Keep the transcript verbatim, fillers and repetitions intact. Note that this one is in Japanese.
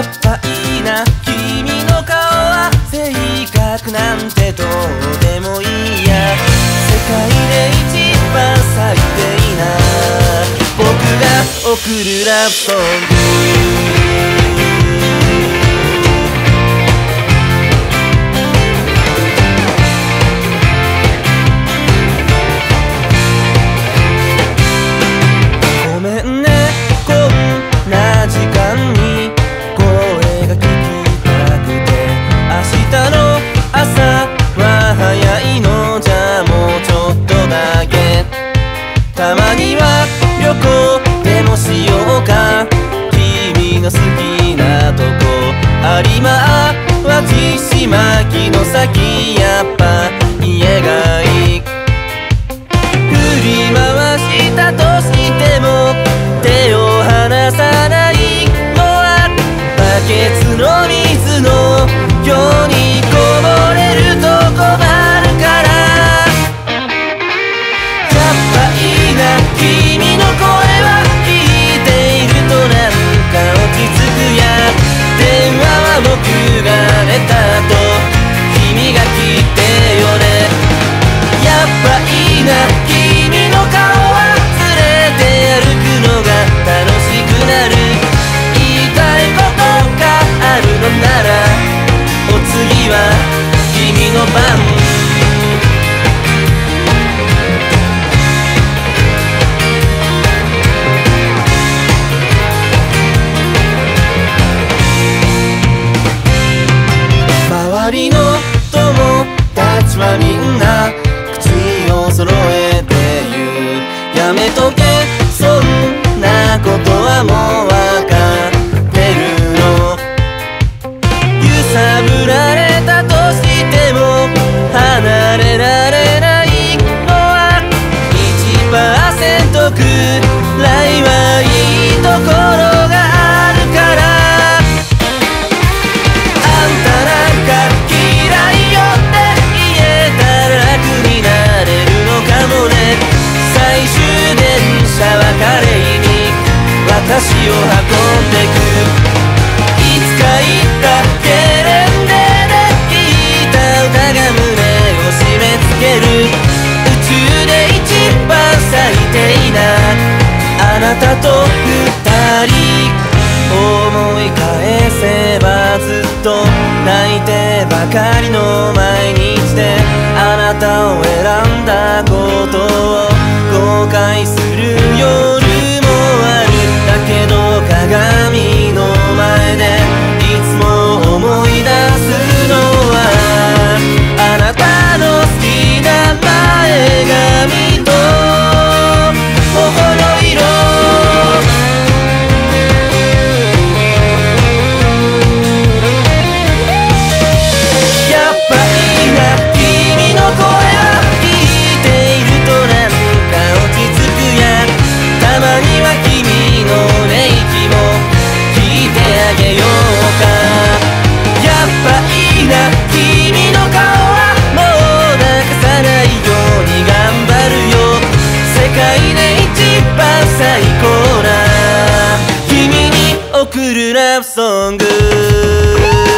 やっぱいいな君の顔は性格なんてどうでもいいや世界で一番最低な僕が送るラブソングたまには旅行でもしようか君の好きなとこ有馬淡路島木の先やっぱ家がいい振り回したとしても手を離さないのはバケツの水のようにこぼれると困るから君の声は聞いているとなんか落ち着くや電話は僕が出たと君が来てよねやっぱいいな君の顔は連れて歩くのが楽しくなる言いたいことがあるのならお次は君の番周りの友達はみんな口を揃えて言うやめとけそんなことはもうわかってるの揺さぶられたとしても離れられないのはいちパーセント くらいはいいところがあるから最終電車は華麗に私を運んでくいつか言ったゲレンデで聴いた歌が胸を締め付ける宇宙で一番最低なあなたと二人思い返せばずっと泣いてばかりの毎日であなたを選んだことを後悔する夜もあるだけど鏡の前でいつも思い出すのはあなたの好きな前髪と頬の色やっぱいいな君の声は聞いているとなんか落ち着くやたまには君の寝息も聞いてあげようかやっぱいいな君の顔はもう泣かさないように頑張るよ世界で一番最高な君に送るラブソング